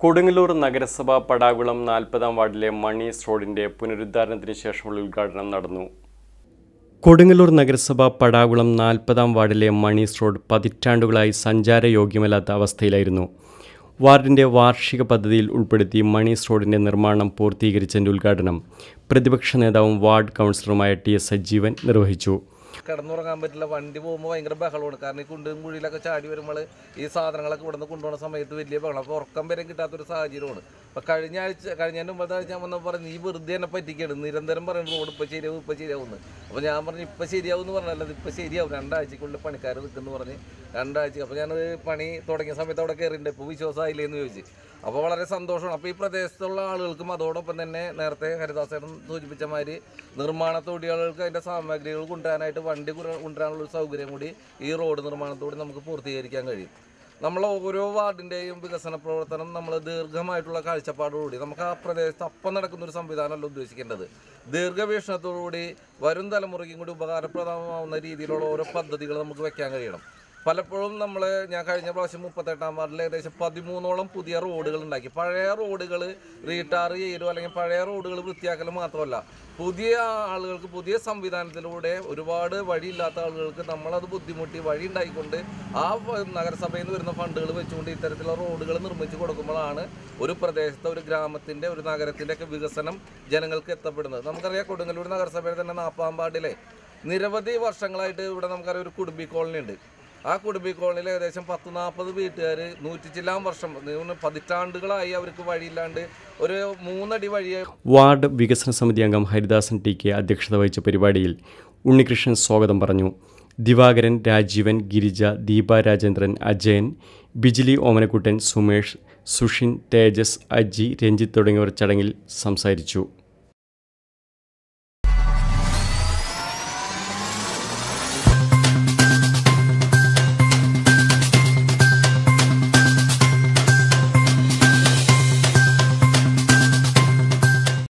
കൊടുങ്ങല്ലൂർ നഗരസഭ പടാകുളം 40-ാം വാർഡിലെ മണീസ് റോഡിന്റെ പുനരുദ്ധാരണത്തിന് ശേഷമുള്ള ഉദ്ഘാടനം നടന്നു. കൊടുങ്ങല്ലൂർ നഗരസഭ പടാകുളം 40-ാം വാർഡിലെ മണീസ് റോഡ് പതിറ്റാണ്ടുകളായി സഞ്ചാരയോഗ്യമല്ലാത്ത അവസ്ഥയിലായിരുന്നു. വാർഡിന്റെ വാർഷിക പദ്ധതിയിൽ ഉൾപ്പെടുത്തി മണീസ് റോഡിന്റെ നിർമ്മാണം പൂർത്തീകരിച്ചതിന്റെ ഉദ്ഘാടനം പ്രതിപക്ഷ നേതാവും വാർഡ് കൗൺസിലറുമായ ടി.എസ്. സജീവൻ നിർവഹിച്ചു. കിടന്നുറങ്ങാൻ പറ്റില്ല. വണ്ടി പോകുമ്പോൾ ഭയങ്കര ബഹളമാണ്. കാരണം ഈ കുണ്ടും കുഴിയിലൊക്കെ ചാടി വരുമ്പോൾ ഈ സാധനങ്ങളൊക്കെ ഇവിടെ നിന്ന് കൊണ്ടുപോകുന്ന സമയത്ത് വലിയ ബഹളം. അപ്പോൾ ഉറക്കം വരെ കിട്ടാത്തൊരു സാഹചര്യമാണ്. അപ്പോൾ കഴിഞ്ഞതിൻ്റെ മുമ്പത്തെ ആഴ്ച ഞാൻ വന്നപ്പോൾ പറഞ്ഞു നീ വെറുതെ തന്നെ പറ്റിക്കണം, നിരന്തരം പറയുന്നത് റോഡ് ഇപ്പോൾ ശരിയാവുമെന്ന്. അപ്പോൾ ഞാൻ പറഞ്ഞു ഇപ്പോൾ ശരിയാവും എന്ന് പറഞ്ഞാൽ ഇപ്പോൾ ശരിയാവും, 2 ആഴ്ചക്കുള്ളിൽ പണിക്കാർ നിൽക്കുമെന്ന് പറഞ്ഞ് 2 ആഴ്ച. അപ്പോൾ ഞാനത് പണി തുടങ്ങിയ സമയത്ത് അവിടെ കയറിയിട്ടുണ്ട്. ഇപ്പോൾ വിശ്വാസമായില്ലേന്ന് ചോദിച്ചു. അപ്പോൾ വളരെ സന്തോഷമാണ്. അപ്പോൾ ഈ പ്രദേശത്തുള്ള ആളുകൾക്കും അതോടൊപ്പം തന്നെ നേരത്തെ ഹരിദാസേട്ടൻ സൂചിപ്പിച്ച മാതിരി നിർമ്മാണ തൊഴിലാളികൾക്ക് അതിൻ്റെ സാമഗ്രികൾ കൊണ്ടുവരാനായിട്ട് വണ്ടി കൊണ്ടുവരാനുള്ള സൗകര്യം കൂടി ഈ റോഡ് നിർമ്മാണത്തോടെ നമുക്ക് പൂർത്തീകരിക്കാൻ കഴിയും. നമ്മൾ ഓരോ വാർഡിൻ്റെയും വികസന പ്രവർത്തനം നമ്മൾ ദീർഘമായിട്ടുള്ള കാഴ്ചപ്പാടോടുകൂടി നമുക്ക് ആ പ്രദേശത്ത് അപ്പം നടക്കുന്നൊരു സംവിധാനമല്ല ഉദ്ദേശിക്കേണ്ടത്. ദീർഘവീക്ഷണത്തോടുകൂടി വരും തലമുറയ്ക്കും കൂടി ഉപകാരപ്രദമാവുന്ന രീതിയിലുള്ള ഓരോ പദ്ധതികൾ നമുക്ക് വെക്കാൻ കഴിയണം. പലപ്പോഴും ഞാൻ കഴിഞ്ഞ പ്രാവശ്യം 38-ാം വാർഡിൽ ഏകദേശം 13ഓളം പുതിയ റോഡുകൾ ഉണ്ടാക്കി. പഴയ റോഡുകൾ റീടാർ ചെയ്യലോ അല്ലെങ്കിൽ പഴയ റോഡുകൾ വൃത്തിയാക്കലും മാത്രമല്ല, പുതിയ ആളുകൾക്ക് പുതിയ സംവിധാനത്തിലൂടെ ഒരുപാട് വഴിയില്ലാത്ത ആളുകൾക്ക് നമ്മളത് ബുദ്ധിമുട്ടി വഴി ഉണ്ടായിക്കൊണ്ട് ആ നഗരസഭയിൽ നിന്ന് വരുന്ന ഫണ്ടുകൾ വെച്ചുകൊണ്ട് ഇത്തരത്തിലുള്ള റോഡുകൾ നിർമ്മിച്ച് കൊടുക്കുമ്പോഴാണ് ഒരു പ്രദേശത്തെ, ഒരു ഗ്രാമത്തിൻ്റെ, ഒരു നഗരത്തിൻ്റെ ഒക്കെ വികസനം ജനങ്ങൾക്ക് എത്തപ്പെടുന്നത്. നമുക്കറിയാം കൊടുങ്ങല്ലൂർ നഗരസഭയിൽ തന്നെ 40-ാം വാർഡിലെ നിരവധി വർഷങ്ങളായിട്ട് ഇവിടെ നമുക്കറിയാം ഒരു കുടുംബി കോളനി ഉണ്ട്. ആ കുടുംബി കോളനിയിൽ ഏകദേശം 10-40 വീട്ടുകാർ 100 ചില്ലാൻ വർഷം പതിറ്റാണ്ടുകളായി അവർക്ക് വഴിയില്ലാണ്ട് ഒരു 3 അടി വഴിയായി. വാർഡ് വികസന സമിതി അംഗം ഹരിദാസൻ ടി.കെ. അധ്യക്ഷത വഹിച്ച പരിപാടിയിൽ ഉണ്ണികൃഷ്ണൻ സ്വാഗതം പറഞ്ഞു. ദിവാകരൻ, രാജീവൻ, ഗിരിജ, ദീപ രാജേന്ദ്രൻ, അജയൻ, ബിജിലി ഓമനക്കുട്ടൻ, സുമേഷ്, സുഷിൻ, തേജസ്, അജി, രഞ്ജിത്ത് തുടങ്ങിയവർ ചടങ്ങിൽ സംസാരിച്ചു.